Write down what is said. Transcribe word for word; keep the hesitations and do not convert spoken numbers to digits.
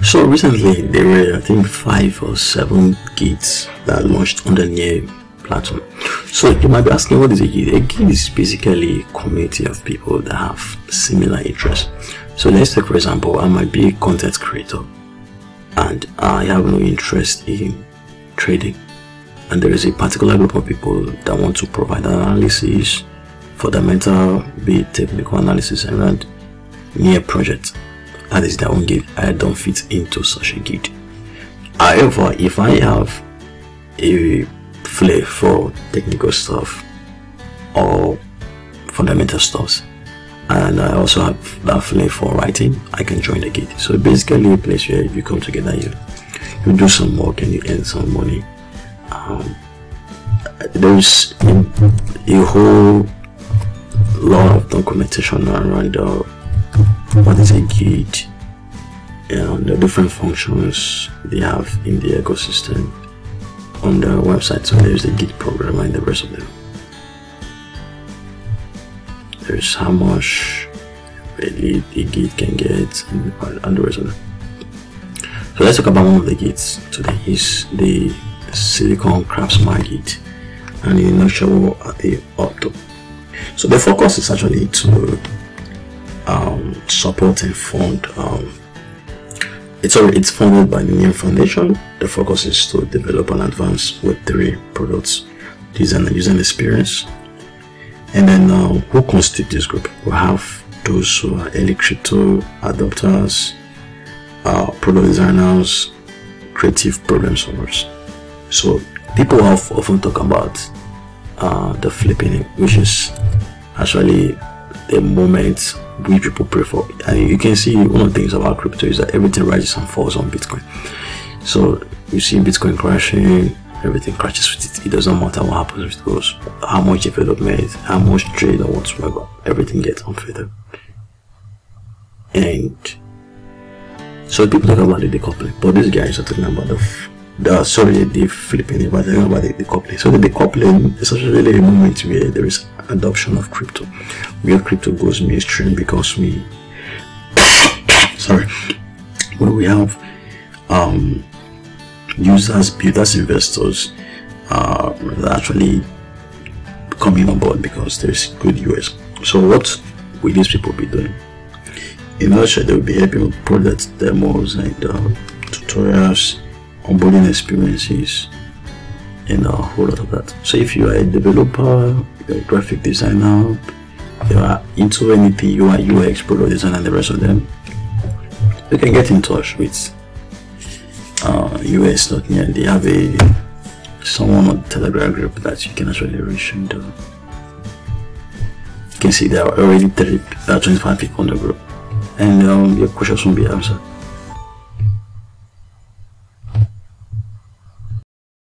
So recently there were I think five or seven gigs that launched on the new platform. So you might be asking, what is a gig? A gig is basically a community of people that have similar interests. So let's take for example, I might be a content creator and I have no interest in trading, and there is a particular group of people that want to provide analysis, fundamental, be it technical analysis around near project. That is their own gig. I don't fit into such a gig. However, if I have a flair for technical stuff or fundamental stuff, and I also have that flair for writing, I can join the gig. So basically a place where you come together, you you do some work and you earn some money. Um, there's a, a whole lot of documentation around uh, what is a gig and the different functions they have in the ecosystem on the website. So there's the gig programmer and the rest of them. There's how much really a gig can get and, and the rest of them. So let's talk about one of the gigs today. Is the Silicon Craftsman gig, and in a nutshell at the auto. So the focus is actually to um, support and fund. Um, it's already it's funded by the NEAR Foundation. The focus is to develop and advance Web three products, design and user experience. And then uh, who constitute this group? We have those who are early crypto adopters, uh, product designers, creative problem solvers. So people have often talk about uh, the flipping, which is actually the moment which people pray for. And you can see one of the things about crypto is that everything rises and falls on Bitcoin. So you see Bitcoin crashing, everything crashes with it. It doesn't matter what happens with those, how much development, how much trade or whatsoever, everything gets unfettered. And so people talk about the decoupling, but these guys are talking about the the sorry the flipping, but they're talking about the decoupling. So the decoupling is actually a moment where there is adoption of crypto, where crypto goes mainstream because we sorry where we have um users, builders, investors uh, actually coming on board because there's good U S. So what will these people be doing? In a nutshell, they will be helping with product demos and uh, tutorials, onboarding experiences, and a whole lot of that. So if you are a developer, you're a graphic designer, you are into anything, you are U X, product design, and the rest of them, you can get in touch with uh, U S dot net. They have a someone on the Telegram group that you can actually reach, and uh, you can see there are already thirty, uh, twenty-five people on the group, and um, your questions will be answered.